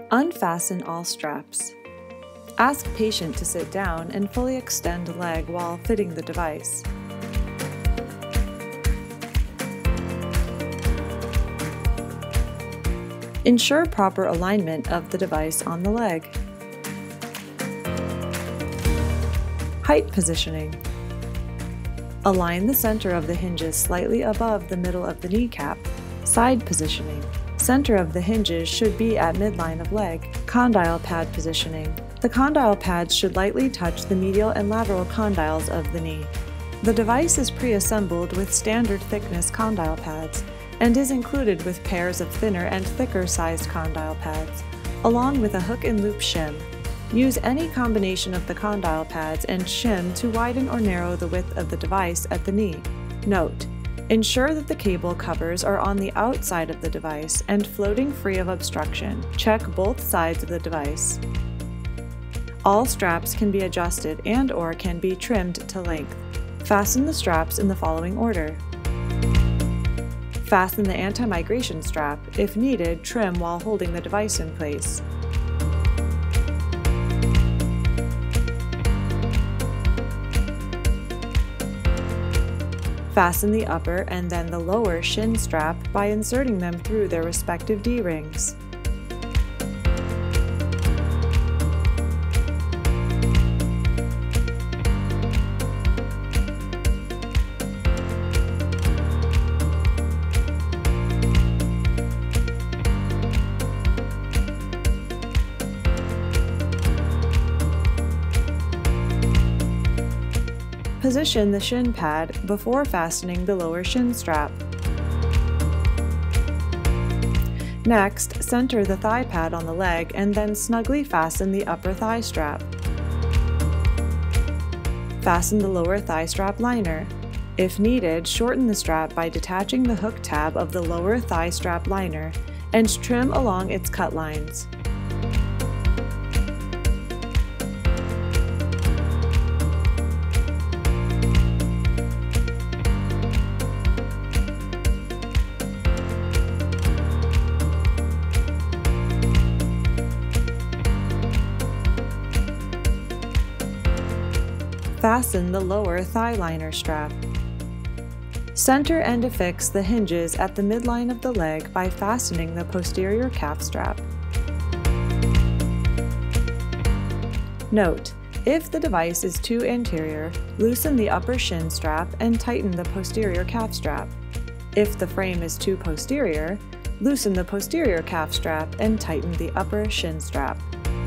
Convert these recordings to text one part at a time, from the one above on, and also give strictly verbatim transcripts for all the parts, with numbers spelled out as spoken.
Unfasten all straps. Ask patient to sit down and fully extend leg while fitting the device. Ensure proper alignment of the device on the leg. Height positioning. Align the center of the hinges slightly above the middle of the kneecap. Side positioning. Center of the hinges should be at midline of leg. Condyle pad positioning. The condyle pads should lightly touch the medial and lateral condyles of the knee. The device is pre-assembled with standard thickness condyle pads and is included with pairs of thinner and thicker sized condyle pads, along with a hook and loop shim. Use any combination of the condyle pads and shim to widen or narrow the width of the device at the knee. Note: ensure that the cable covers are on the outside of the device and floating free of obstruction. Check both sides of the device. All straps can be adjusted and or can be trimmed to length. Fasten the straps in the following order. Fasten the anti-migration strap. If needed, trim while holding the device in place. Fasten the upper and then the lower shin strap by inserting them through their respective D-rings. Position the shin pad before fastening the lower shin strap. Next, center the thigh pad on the leg and then snugly fasten the upper thigh strap. Fasten the lower thigh strap liner. If needed, shorten the strap by detaching the hook tab of the lower thigh strap liner and trim along its cut lines. Fasten the lower thigh liner strap. Center and affix the hinges at the midline of the leg by fastening the posterior calf strap. Note: if the device is too anterior, loosen the upper shin strap and tighten the posterior calf strap. If the frame is too posterior, loosen the posterior calf strap and tighten the upper shin strap.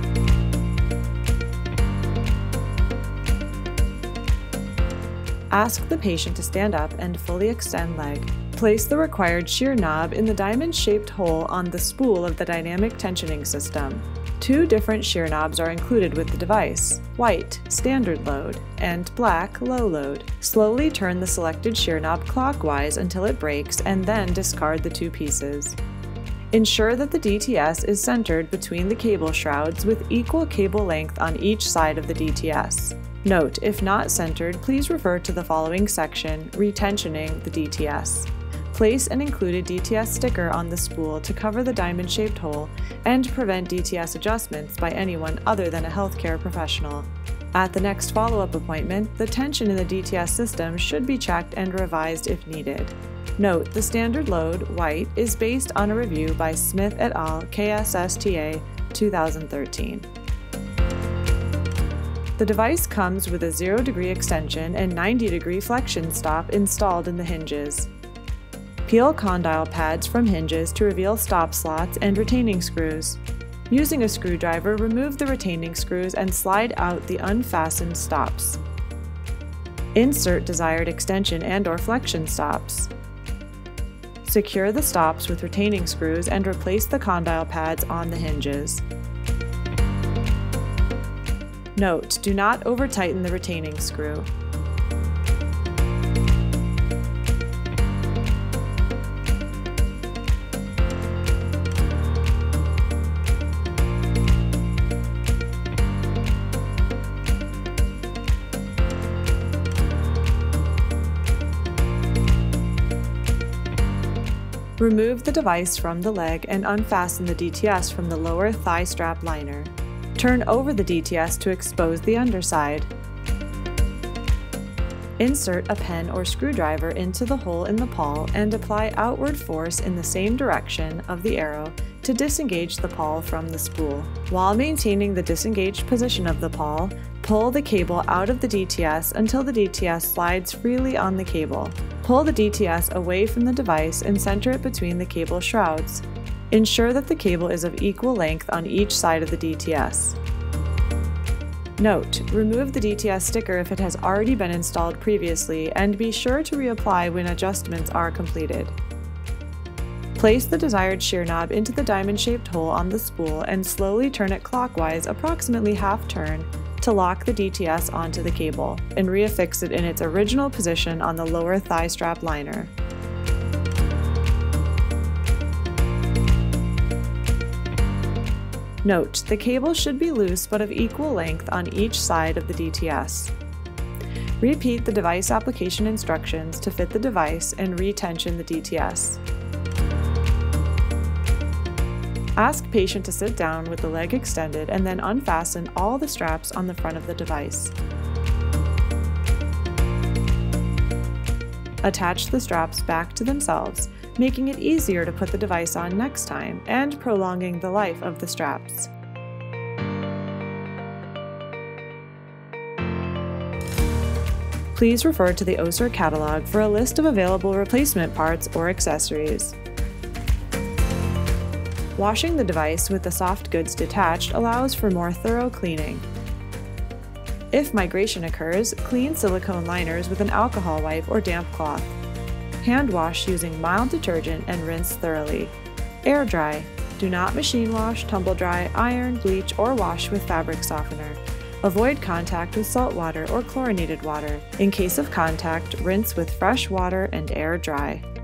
Ask the patient to stand up and fully extend leg. Place the required shear knob in the diamond-shaped hole on the spool of the dynamic tensioning system. Two different shear knobs are included with the device: white, standard load, and black, low load. Slowly turn the selected shear knob clockwise until it breaks and then discard the two pieces. Ensure that the D T S is centered between the cable shrouds with equal cable length on each side of the D T S. Note: if not centered, please refer to the following section, Retensioning the D T S. Place an included D T S sticker on the spool to cover the diamond-shaped hole and prevent D T S adjustments by anyone other than a healthcare professional. At the next follow-up appointment, the tension in the D T S system should be checked and revised if needed. Note: the standard load, white, is based on a review by Smith et al. K S S T A two thousand thirteen. The device comes with a zero degree extension and ninety degree flexion stop installed in the hinges. Peel condyle pads from hinges to reveal stop slots and retaining screws. Using a screwdriver, remove the retaining screws and slide out the unfastened stops. Insert desired extension and or flexion stops. Secure the stops with retaining screws and replace the condyle pads on the hinges. Note: do not over-tighten the retaining screw. Remove the device from the leg and unfasten the D T S from the lower thigh strap liner. Turn over the D T S to expose the underside. Insert a pen or screwdriver into the hole in the pawl and apply outward force in the same direction of the arrow to disengage the pawl from the spool. While maintaining the disengaged position of the pawl, pull the cable out of the D T S until the D T S slides freely on the cable. Pull the D T S away from the device and center it between the cable shrouds. Ensure that the cable is of equal length on each side of the D T S. Note: remove the D T S sticker if it has already been installed previously, and be sure to reapply when adjustments are completed. Place the desired shear knob into the diamond-shaped hole on the spool and slowly turn it clockwise approximately half turn to lock the D T S onto the cable, and reaffix it in its original position on the lower thigh strap liner. Note: the cable should be loose but of equal length on each side of the D T S. Repeat the device application instructions to fit the device and retension the D T S. Ask patient to sit down with the leg extended and then unfasten all the straps on the front of the device. Attach the straps back to themselves, making it easier to put the device on next time and prolonging the life of the straps. Please refer to the Össur catalog for a list of available replacement parts or accessories. Washing the device with the soft goods detached allows for more thorough cleaning. If migration occurs, clean silicone liners with an alcohol wipe or damp cloth. Hand wash using mild detergent and rinse thoroughly. Air dry. Do not machine wash, tumble dry, iron, bleach, or wash with fabric softener. Avoid contact with salt water or chlorinated water. In case of contact, rinse with fresh water and air dry.